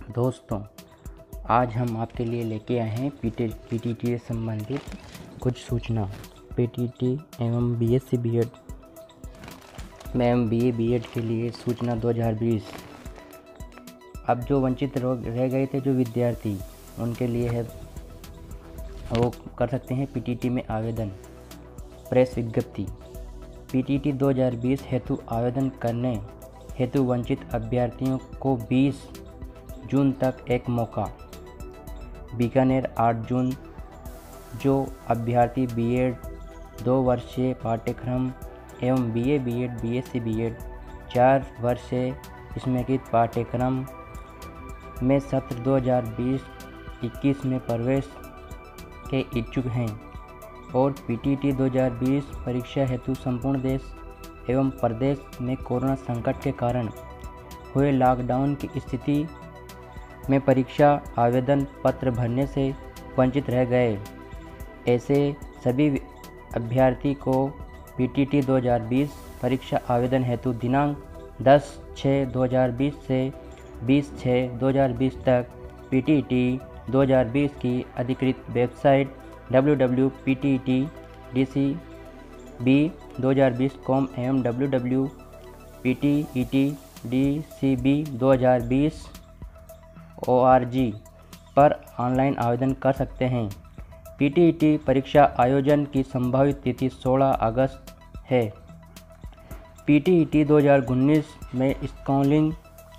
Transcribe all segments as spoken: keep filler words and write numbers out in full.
दोस्तों, आज हम आपके लिए लेके आए हैं पीटी पीटीटी से संबंधित कुछ सूचना। पीटीटी एवं बीएससी बीएड एवं बीए बीएड के लिए सूचना दो हज़ार बीस। अब जो वंचित रह गए थे जो विद्यार्थी, उनके लिए है, वो कर सकते हैं पीटीटी में आवेदन। प्रेस विज्ञप्ति। पीटीटी दो हज़ार बीस हेतु आवेदन करने हेतु वंचित अभ्यर्थियों को बीस जून तक एक मौका। बीकानेर आठ जून। जो अभ्यर्थी बीएड दो वर्षीय पाठ्यक्रम एवं बीए बीएड बीएससी बीएड चार वर्षीय स्मैकित पाठ्यक्रम में सत्र दो हज़ार बीस इक्कीस में प्रवेश के इच्छुक हैं और पीटीटी दो हज़ार बीस परीक्षा हेतु संपूर्ण देश एवं प्रदेश में कोरोना संकट के कारण हुए लॉकडाउन की स्थिति में परीक्षा आवेदन पत्र भरने से वंचित रह गए, ऐसे सभी अभ्यर्थी को पीटीटी दो हज़ार बीस परीक्षा आवेदन हेतु दिनांक दस छः दो हज़ार बीस से बीस छः दो हज़ार बीस तक पीटीटी दो हज़ार बीस की अधिकृत website W W W dot P T T D C B दो हज़ार बीस डॉट कॉम एवं W W W dot P T E T D C B दो हज़ार बीस ओ आर जी पर ऑनलाइन आवेदन कर सकते हैं। पीटीटी परीक्षा आयोजन की संभावित तिथि सोलह अगस्त है। पीटीटी दो हज़ार उन्नीस में स्कॉलिंग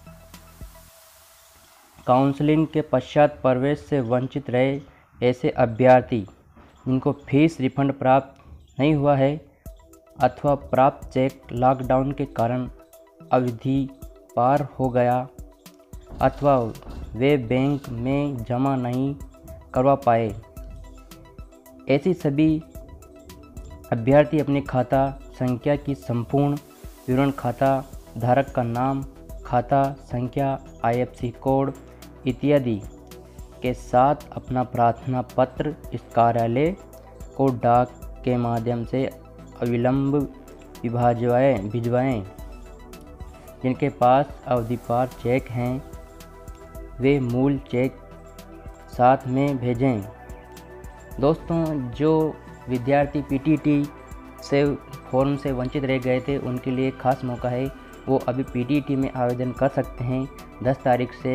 काउंसलिंग के पश्चात प्रवेश से वंचित रहे ऐसे अभ्यर्थी जिनको फीस रिफंड प्राप्त नहीं हुआ है अथवा प्राप्त चेक लॉकडाउन के कारण अवधि पार हो गया अथवा वे बैंक में जमा नहीं करवा पाए, ऐसी सभी अभ्यर्थी अपने खाता संख्या की संपूर्ण विवरण, खाता धारक का नाम, खाता संख्या, आई एफ सी कोड इत्यादि के साथ अपना प्रार्थना पत्र इस कार्यालय को डाक के माध्यम से अविलंब विभाजवाएं भिजवाएं। जिनके पास अवधि पार चेक हैं वे मूल चेक साथ में भेजें। दोस्तों, जो विद्यार्थी पीटीटी से फॉर्म से वंचित रह गए थे उनके लिए खास मौका है, वो अभी पीटीटी में आवेदन कर सकते हैं। दस तारीख से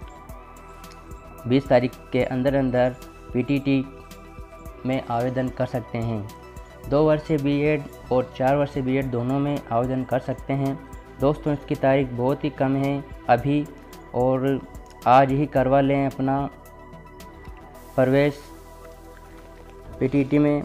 बीस तारीख के अंदर अंदर पीटीटी में आवेदन कर सकते हैं। दो वर्षीय बीएड और चार वर्षीय बीएड दोनों में आवेदन कर सकते हैं। दोस्तों, इसकी तारीख बहुत ही कम है अभी, और आज ही करवा लें अपना प्रवेश पीटीटी में।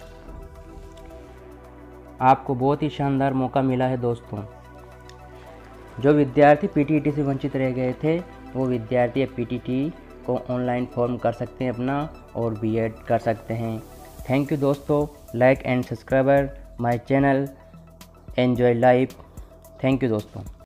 आपको बहुत ही शानदार मौका मिला है दोस्तों। जो विद्यार्थी पीटीटी से वंचित रह गए थे वो विद्यार्थी अब पीटीटी को ऑनलाइन फॉर्म कर सकते हैं अपना और बीएड कर सकते हैं। थैंक यू दोस्तों। Like and subscriber my channel enjoy life. Thank you दोस्तों।